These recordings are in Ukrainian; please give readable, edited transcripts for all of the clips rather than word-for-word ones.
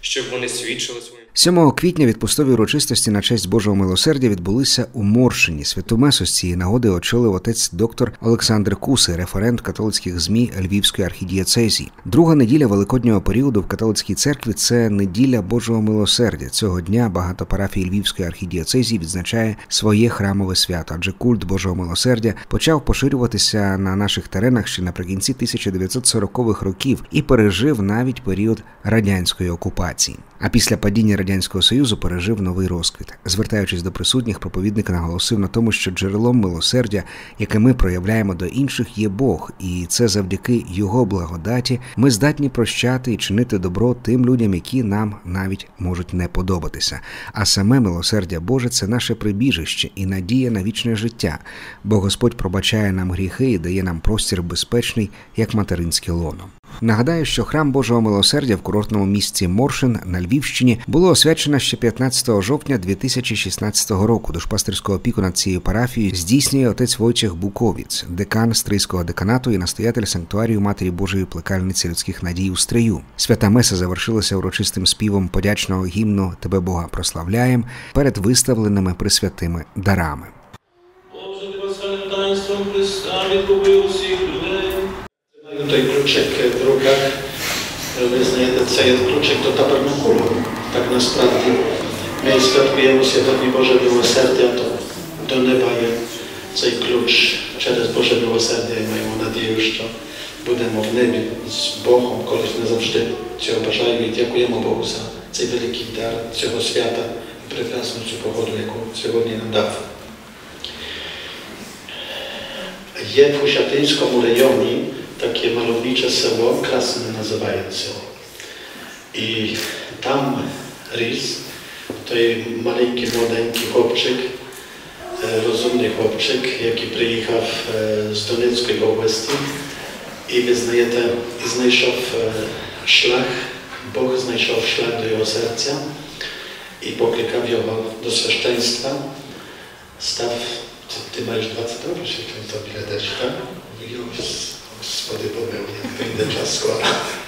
щоб вони свідчили своїм. 7 квітня відпустові урочистості на честь Божого милосердя відбулися у Моршині. Святу месу з цієї нагоди очолив отець доктор Олександр Куси, референт католицьких ЗМІ Львівської архідієцезії. Друга неділя Великоднього періоду в католицькій церкві – це неділя Божого милосердя. Цього дня багато парафій Львівської архідієцезії відзначає своє храмове свято, адже культ Божого милосердя почав поширюватися на наших теренах ще наприкінці 1940-х років і пережив навіть період радянської окупації. А після падіння Радянського Союзу пережив новий розквіт. Звертаючись до присутніх, проповідник наголосив на тому, що джерелом милосердя, яке ми проявляємо до інших, є Бог, і це завдяки Його благодаті ми здатні прощати і чинити добро тим людям, які нам навіть можуть не подобатися. А саме милосердя Боже – це наше прибіжище і надія на вічне життя, бо Господь пробачає нам гріхи і дає нам простір безпечний, як материнське лоно. Нагадаю, що храм Божого милосердя в курортному місті Моршин на Львівщині було освячено ще 15 жовтня 2016 року. Душпастерську опіку над цією парафією здійснює отець Войчех Буковіць, декан Стрийського деканату і настоятель санктуарію Матері Божої Плекальниці людських надій у Стрию. Свята меса завершилася урочистим співом подячного гімну «Тебе, Бога, прославляєм» перед виставленими присвятими дарами. Боже, ти восхваленим таїнством Христа відкупив усіх людей. Tutaj kluczyk w rukach, wyznajecie, co jest kluczyk do tabernakulu. Tak naprawdę my świadkujemy Świętego Boże Miłosierdzia do nieba jest цей ключ через Боже Милосердя і маємо надію, що будемо в небі з Богом, колись не завжди цього бажаю і дякуємо Богу за цей великий дар цього свята і прекрасну цю погоду, яку сьогодні нам дав. Є в Husiatyńskim rejonie takie malownicze selo, Krasne nazywając село. I tam Rys, to jest maleńki, młodeńki chłopczyk, rozumny chłopczyk, jaki przyjechał z Doneckiej oblasti i wyznajecie, i znajszał szlak, Bóg znajszał szlak do jego serca i poklikał jego do święcieństwa. Staw, ty masz 20 lat, to bileteczka, Господи, помилуй, як прийде час скоро.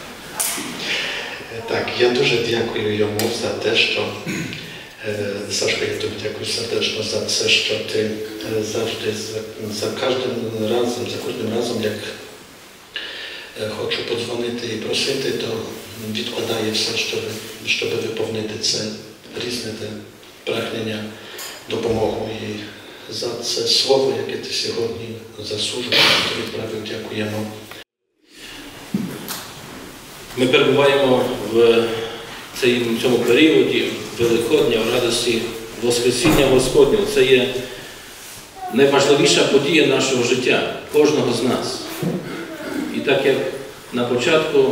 Так, я дуже дякую йому за те, що, Сашко, я тобі дякую сердечно за це, що ти завжди, за кожним разом, як хочу подзвонити і просити, то відкладає все, щоб виповнити це різне прагнення, допомогу. І за це слово, яке ти сьогодні заслужив, тобі відправив, дякуємо. Ми перебуваємо в цьому періоді Великодня, в радості Воскресіння Господнього. Це є найважливіша подія нашого життя, кожного з нас. І так як на початку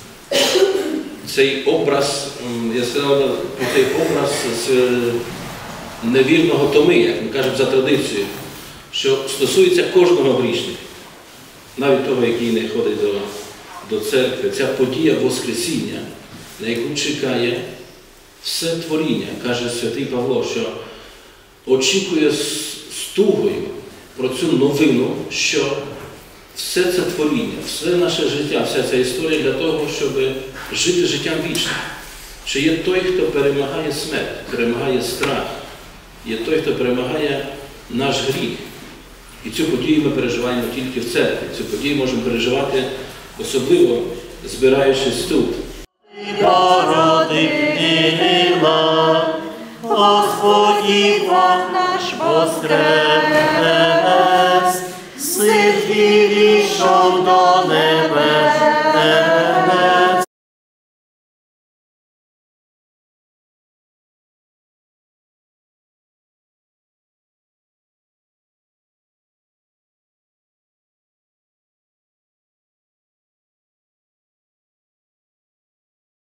цей образ, я сказав про цей образ з невірного Томи, як ми кажемо за традицією, що стосується кожного грішника, навіть того, який не ходить до церкви. Ця подія Воскресіння, на яку чекає все творіння, каже святий Павло, що очікує з тугою про цю новину, що все це творіння, все наше життя, вся ця історія для того, щоб жити життям вічним. Що є той, хто перемагає смерть, перемагає страх, є той, хто перемагає наш гріх. І цю подію ми переживаємо тільки в церкві. Цю подію можемо переживати особливо, збираючись тут. Господь Бог наш воскрес!